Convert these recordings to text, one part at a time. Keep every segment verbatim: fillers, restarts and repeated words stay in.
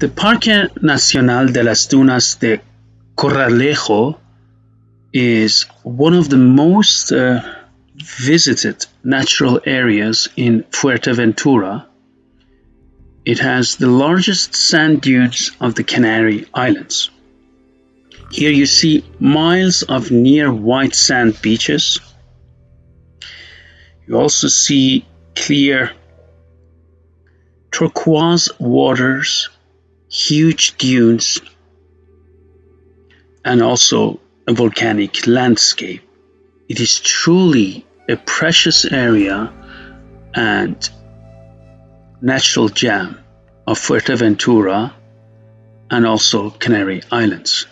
The Parque Nacional de las Dunas de Corralejo is one of the most uh, visited natural areas in Fuerteventura. It has the largest sand dunes of the Canary Islands. Here you see miles of near white sand beaches. You also see clear turquoise waters, huge dunes, and also a volcanic landscape. It is truly a precious area and natural gem of Fuerteventura and also Canary Islands.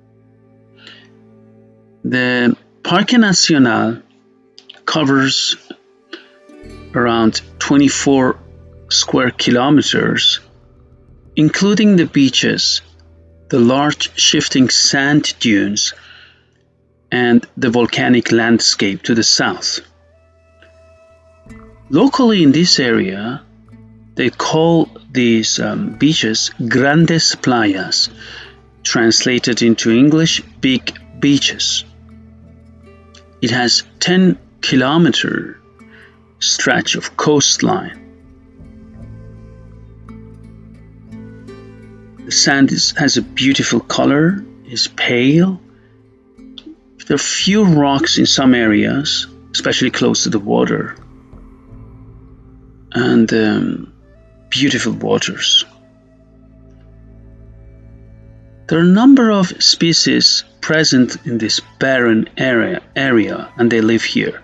The Parque Nacional covers around twenty-four square kilometers, including the beaches, the large shifting sand dunes, and the volcanic landscape to the south. Locally in this area, they call these um, beaches Grandes Playas, translated into English, big beaches. It has ten kilometer stretch of coastline. The sand is, has a beautiful color, is pale. There are few rocks in some areas, especially close to the water, and um, beautiful waters. There are a number of species present in this barren area, area and they live here.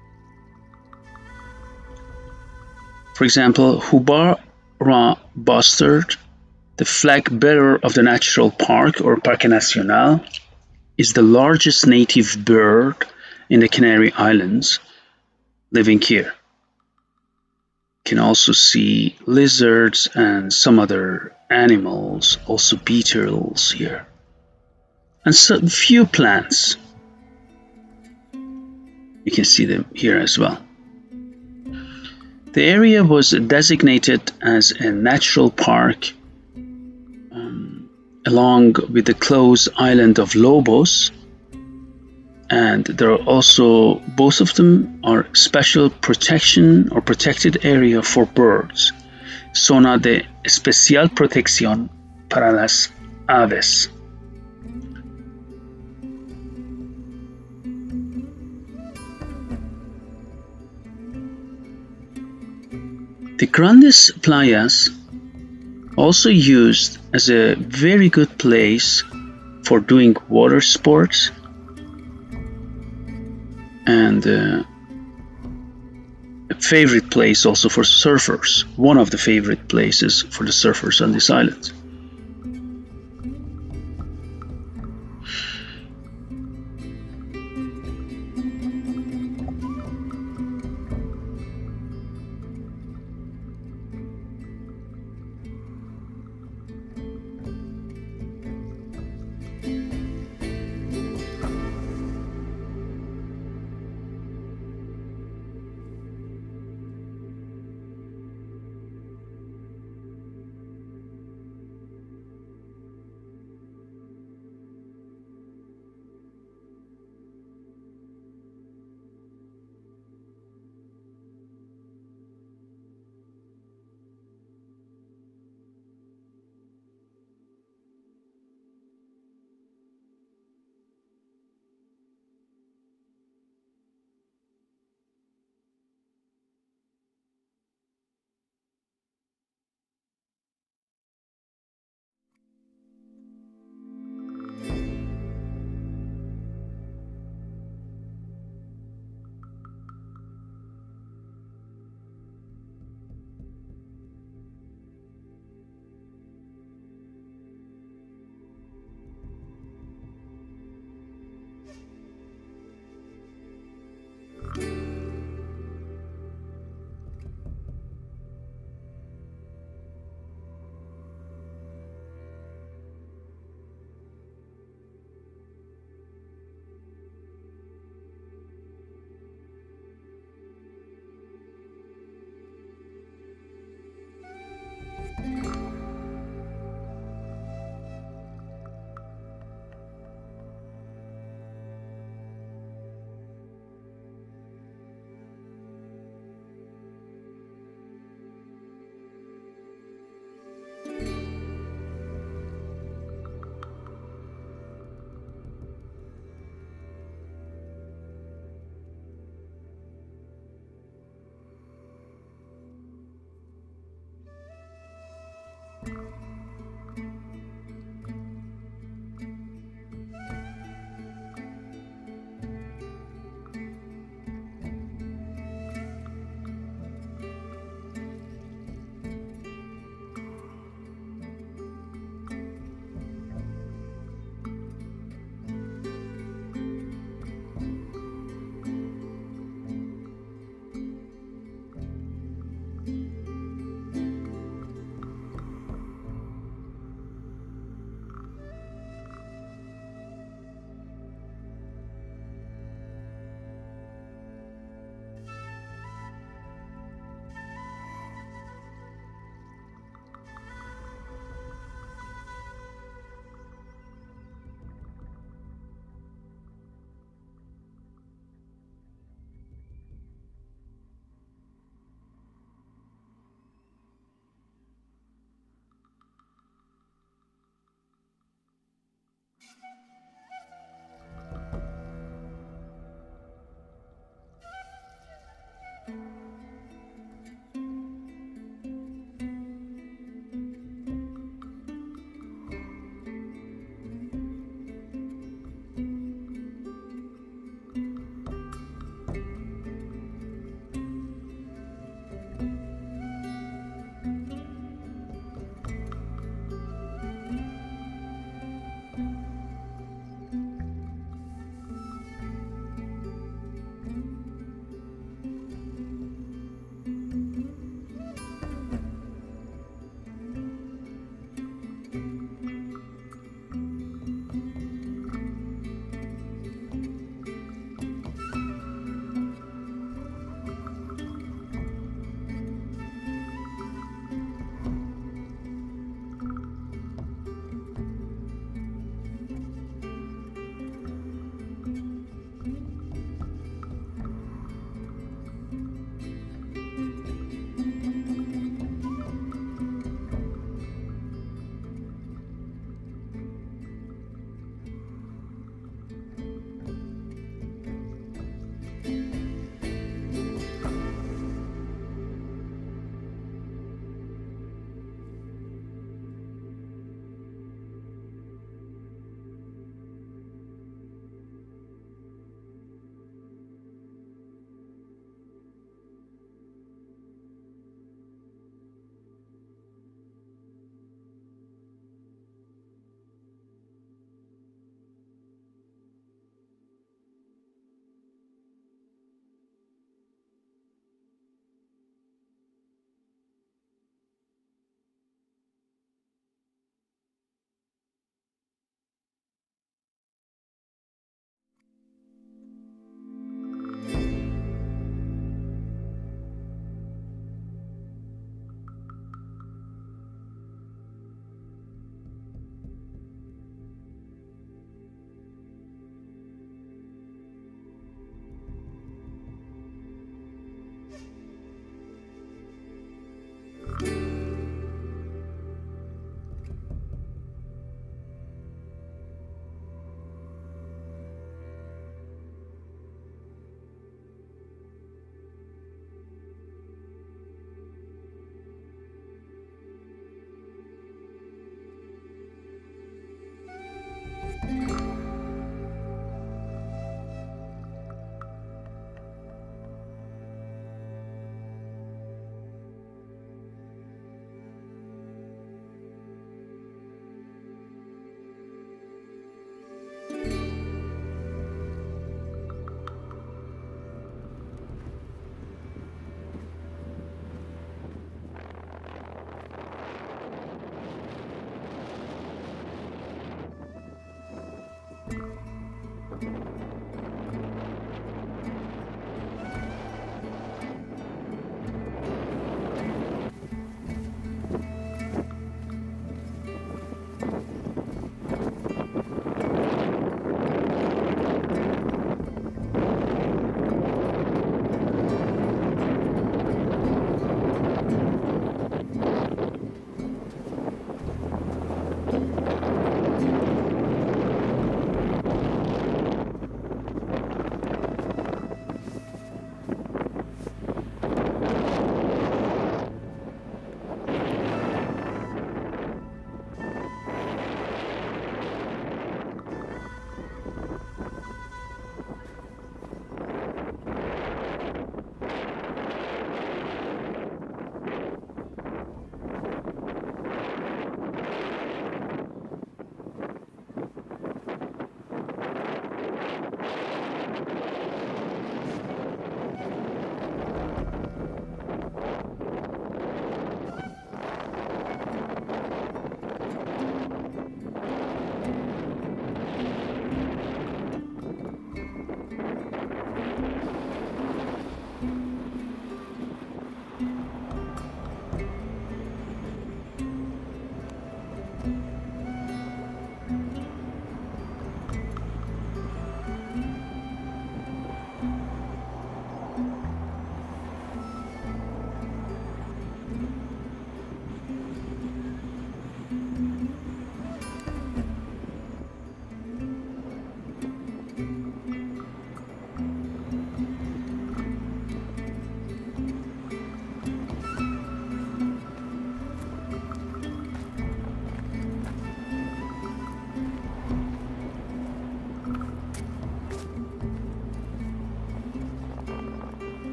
For example, Hubara bustard, the flag bearer of the natural park or Parque Nacional, is the largest native bird in the Canary Islands living here. You can also see lizards and some other animals, also beetles here, and some few plants. You can see them here as well. The area was designated as a natural park um, along with the close island of Lobos, and there are also, both of them are special protection or protected area for birds, zona de especial protección para las aves. The Grandes Playas also used as a very good place for doing water sports and uh, a favorite place also for surfers, one of the favorite places for the surfers on this island.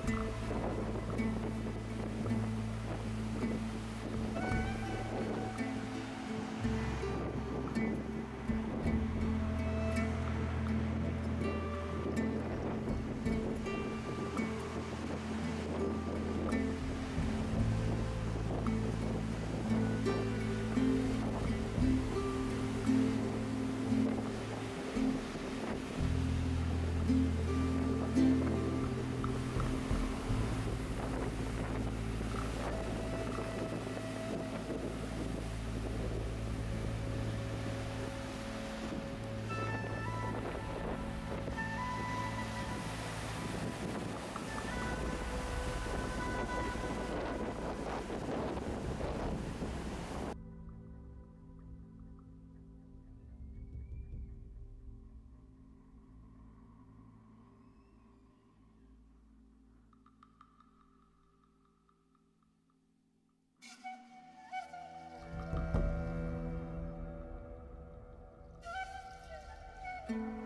Thank you.